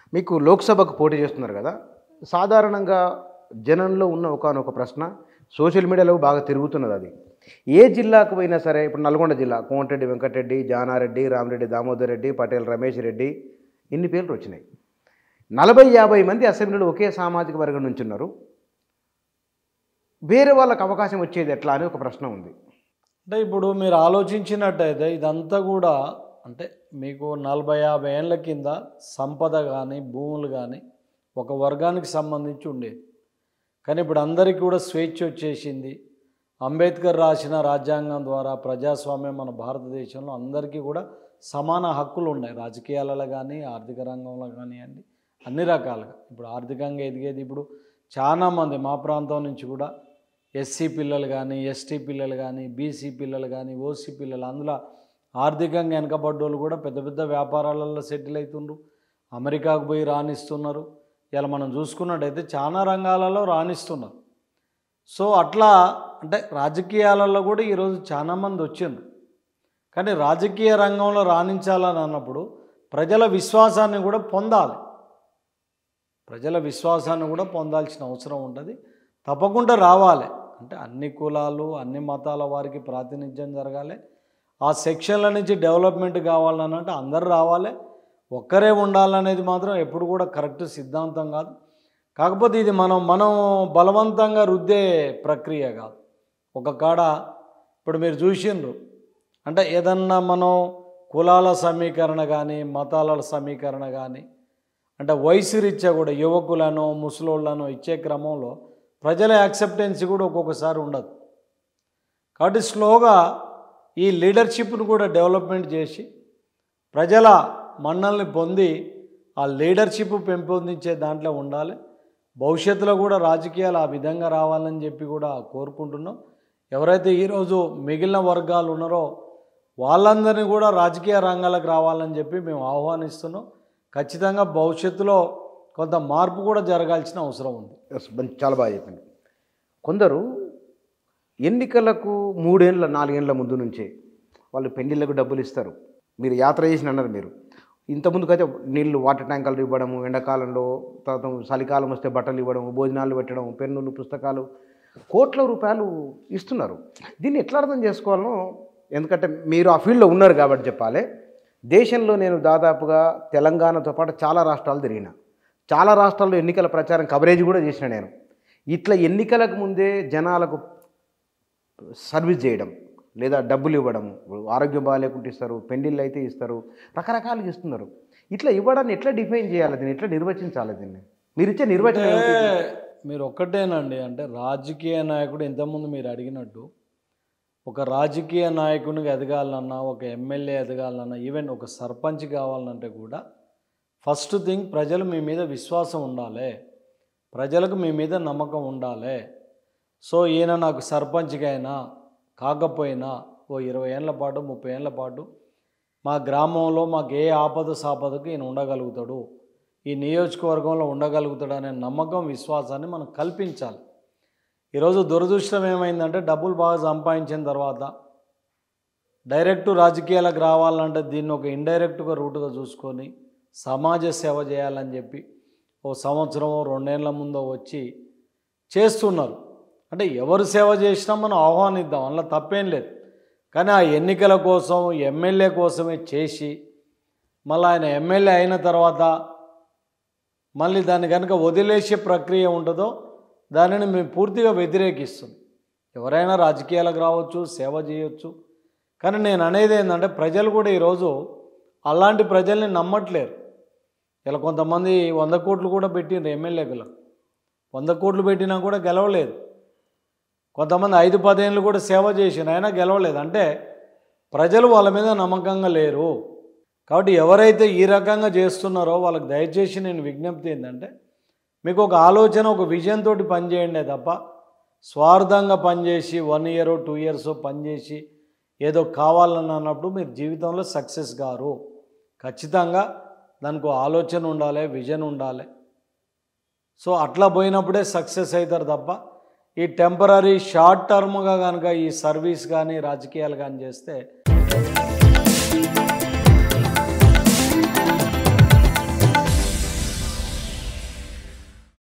మీకు లోక్సభకు పోటీ చేస్తున్నారు కదా, సాధారణంగా జనంలో ఉన్న ఒకానొక ప్రశ్న, సోషల్ మీడియాలో బాగా తిరుగుతున్నది. అది ఏ జిల్లాకు పోయినా సరే, ఇప్పుడు నల్గొండ జిల్లా కోమటిరెడ్డి వెంకటరెడ్డి, జానారెడ్డి, రామిరెడ్డి దామోదర్ రెడ్డి, పటేల్ రమేష్ రెడ్డి, ఇన్ని పేర్లు వచ్చినాయి. 40-50 మంది అసెంబ్లీలో ఒకే సామాజిక వర్గం నుంచి ఉన్నారు. వేరే వాళ్ళకి అవకాశం వచ్చేది ఎట్లా అని ఒక ప్రశ్న ఉంది. అంటే ఇప్పుడు మీరు ఆలోచించినట్టయితే ఇదంతా కూడా అంటే మీకు 40-50 ఏళ్ళ కింద సంపద కానీ భూములు కానీ ఒక వర్గానికి సంబంధించి ఉండేది. కానీ ఇప్పుడు అందరికీ కూడా స్వేచ్ఛ వచ్చేసింది. అంబేద్కర్ రాసిన రాజ్యాంగం ద్వారా ప్రజాస్వామ్యం మన భారతదేశంలో అందరికీ కూడా సమాన హక్కులు ఉన్నాయి. రాజకీయాలలో కానీ ఆర్థిక రంగంలో కానివ్వండి, అన్ని రకాలుగా. ఇప్పుడు ఆర్థికంగా ఎదిగేది ఇప్పుడు చాలామంది మా ప్రాంతం నుంచి కూడా ఎస్సీ పిల్లలు కానీ, ఎస్టీ పిల్లలు కానీ, బీసీ పిల్లలు కానీ, ఓసీ పిల్లలు, అందులో ఆర్థికంగా వెనకబడ్డోళ్ళు కూడా పెద్ద పెద్ద వ్యాపారాలలో సెటిల్ అవుతుండ్రు, అమెరికాకు పోయి రాణిస్తున్నారు. ఇలా మనం చూసుకున్నట్టయితే చాలా రంగాలలో రాణిస్తున్నారు. సో అట్లా అంటే రాజకీయాలలో కూడా ఈరోజు చాలామంది వచ్చిండ్రు. కానీ రాజకీయ రంగంలో రాణించాలని అన్నప్పుడు ప్రజల విశ్వాసాన్ని కూడా పొందాలి. ప్రజల విశ్వాసాన్ని కూడా పొందాల్సిన అవసరం ఉంటుంది. తప్పకుండా రావాలి. అంటే అన్ని కులాలు అన్ని మతాల వారికి ప్రాతినిధ్యం జరగాలి. ఆ సెక్షన్ల నుంచి డెవలప్మెంట్ కావాలనంటే అందరూ రావాలి. ఒక్కరే ఉండాలనేది మాత్రం ఎప్పుడు కూడా కరెక్ట్ సిద్ధాంతం కాదు. కాకపోతే ఇది మనం బలవంతంగా రుద్దే ప్రక్రియ కాదు. ఒక కాడ ఇప్పుడు మీరు చూసిండ్రు అంటే ఏదన్నా మనం కులాల సమీకరణ కానీ మతాల సమీకరణ కానీ అంటే వయసు రీత్యా కూడా యువకులను ముసలోళ్ళను ఇచ్చే క్రమంలో ప్రజల యాక్సెప్టెన్సీ కూడా ఒక్కొక్కసారి ఉండదు. కాబట్టి స్లోగా ఈ లీడర్షిప్ను కూడా డెవలప్మెంట్ చేసి ప్రజల మన్నల్ని పొంది ఆ లీడర్షిప్ పెంపొందించే దాంట్లో ఉండాలి. భవిష్యత్తులో కూడా రాజకీయాలు ఆ విధంగా రావాలని చెప్పి కూడా కోరుకుంటున్నాం. ఎవరైతే ఈరోజు మిగిలిన వర్గాలు ఉన్నారో వాళ్ళందరినీ కూడా రాజకీయ రంగాలకు రావాలని చెప్పి మేము ఆహ్వానిస్తున్నాం. ఖచ్చితంగా భవిష్యత్తులో కొంత మార్పు కూడా జరగాల్సిన అవసరం ఉంది. చాలా బాగా చెప్పింది. కొందరు ఎన్నికలకు 3 ఏళ్ళ 4 ఏళ్ళ ముందు నుంచే వాళ్ళు పెళ్లిళ్ళకు డబ్బులు ఇస్తారు. మీరు యాత్ర చేసిన అన్నారు. మీరు ఇంతకుముందుకైతే నీళ్ళు వాటర్ ట్యాంకర్లు ఇవ్వడము, ఎండాకాలంలో తర్వాత చలికాలం వస్తే బట్టలు ఇవ్వడం, భోజనాలు పెట్టడం, పెన్నులు పుస్తకాలు కోట్ల రూపాయలు ఇస్తున్నారు. దీన్ని ఎట్లా అర్థం చేసుకోవాలనో, ఎందుకంటే మీరు ఆ ఫీల్డ్లో ఉన్నారు కాబట్టి చెప్పాలి. దేశంలో నేను దాదాపుగా తెలంగాణతో పాటు చాలా రాష్ట్రాలు తిరిగిన, చాలా రాష్ట్రాల్లో ఎన్నికల ప్రచారం కవరేజ్ కూడా చేసిన నేను. ఇట్లా ఎన్నికలకు ముందే జనాలకు సర్వీస్ చేయడం లేదా డబ్బులు ఇవ్వడం, ఆరోగ్యం బాగాలేకుంటే ఇస్తారు, పెండిళ్ళు అయితే ఇస్తారు, రకరకాలుగా ఇస్తున్నారు. ఇట్లా ఇవ్వడాన్ని ఎట్లా డిఫైన్ చేయాలి, దీన్ని ఎట్లా నిర్వచించాలి? దీన్ని మీరు ఇచ్చే నిర్వచనం మీరు ఒక్కటేనండి. అంటే రాజకీయ నాయకుడు ఇంతకుముందు మీరు అడిగినట్టు ఒక రాజకీయ నాయకునికి ఎదగాలన్నా, ఒక ఎమ్మెల్యే ఎదగాలన్నా, ఈవెన్ ఒక సర్పంచ్ కావాలంటే కూడా ఫస్ట్ థింగ్ ప్రజలు మీ మీద విశ్వాసం ఉండాలి, ప్రజలకు మీ మీద నమ్మకం ఉండాలి. సో ఈయన నాకు సర్పంచ్గా అయినా కాకపోయినా ఓ 20 ఏళ్ళ పాటు 30 ఏళ్ళ పాటు మా గ్రామంలో మాకు ఏ ఆపద సాపదకు ఈయన ఉండగలుగుతాడు, ఈ నియోజకవర్గంలో ఉండగలుగుతాడు అనే నమ్మకం విశ్వాసాన్ని మనం కల్పించాలి. ఈరోజు దురదృష్టం ఏమైందంటే డబ్బులు బాగా సంపాదించిన తర్వాత డైరెక్ట్ రాజకీయాలకు రావాలంటే దీన్ని ఒక ఇండైరెక్ట్గా రూట్గా చూసుకొని సమాజ సేవ చేయాలని చెప్పి ఓ సంవత్సరం 2 ఏళ్ళ ముందో వచ్చి చేస్తున్నారు. అంటే ఎవరు సేవ చేసినా మనం ఆహ్వానిద్దాం, అందులో తప్పేం లేదు. కానీ ఆ ఎన్నికల కోసం ఎమ్మెల్యే కోసమే చేసి మళ్ళీ ఆయన ఎమ్మెల్యే అయిన తర్వాత మళ్ళీ దాన్ని కనుక వదిలేసే ప్రక్రియ ఉంటుందో దానిని మేము పూర్తిగా వ్యతిరేకిస్తున్నాం. ఎవరైనా రాజకీయాలకు రావచ్చు, సేవ చేయవచ్చు. కానీ నేను అనేది ఏంటంటే ప్రజలు కూడా ఈరోజు అలాంటి ప్రజల్ని నమ్మట్లేరు. ఇలా కొంతమంది 100 కోట్లు కూడా పెట్టిండ్రు ఎమ్మెల్యేలకు, 100 కోట్లు పెట్టినా కూడా గెలవలేదు. కొంతమంది 5-10 ఏళ్ళు కూడా సేవ చేసిన అయినా గెలవలేదు. అంటే ప్రజలు వాళ్ళ మీద నమ్మకంగా లేరు. కాబట్టి ఎవరైతే ఈ రకంగా చేస్తున్నారో వాళ్ళకి దయచేసి నేను విజ్ఞప్తి ఏంటంటే మీకు ఒక ఆలోచన, ఒక విజన్ తోటి పనిచేయండి తప్ప స్వార్థంగా పనిచేసి 1 ఇయర్ 2 ఇయర్స్ పనిచేసి ఏదో కావాలని అన్నప్పుడు మీరు జీవితంలో సక్సెస్ కారు. ఖచ్చితంగా దానికి ఆలోచన ఉండాలి, విజన్ ఉండాలి. సో అట్లా పోయినప్పుడే సక్సెస్ అవుతారు తప్ప ఈ టెంపరీ షార్ట్ టర్మ్గా కనుక ఈ సర్వీస్ కానీ రాజకీయాలు కానీ చేస్తే